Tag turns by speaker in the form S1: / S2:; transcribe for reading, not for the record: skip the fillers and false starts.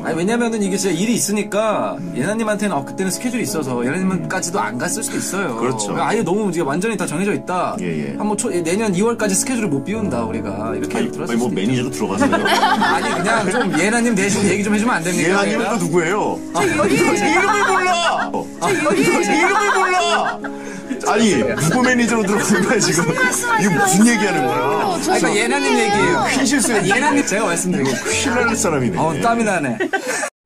S1: 아니, 왜냐면은 이게 진짜 일이 있으니까 예나님한테는 그때는 스케줄이 있어서 예나님까지도 안 갔을 수도 있어요.
S2: 그렇죠.
S1: 아예 너무 이제 완전히 다 정해져 있다.
S2: 예.
S1: 한 뭐 내년 2월까지 스케줄을 못 비운다 우리가 이렇게
S2: 아니,
S1: 들었을
S2: 뭐
S1: 수도
S2: 매니저로 들어가세요.
S1: 아니 그냥 좀 예나님 대신 얘기 좀 해주면 안 됩니까?
S2: 예나님은 또 누구예요? 이름을 몰라. 이름을 몰라. 아니 누구 매니저로 들어가는 거야 지금? 이거 무슨 얘기하는 거야?
S1: 그러니까 예나님 얘기예요.
S2: 큰 실수야.
S1: 예나님 제가 말씀드리고
S2: 큰일 날 사람이네.
S1: 땀이 나네.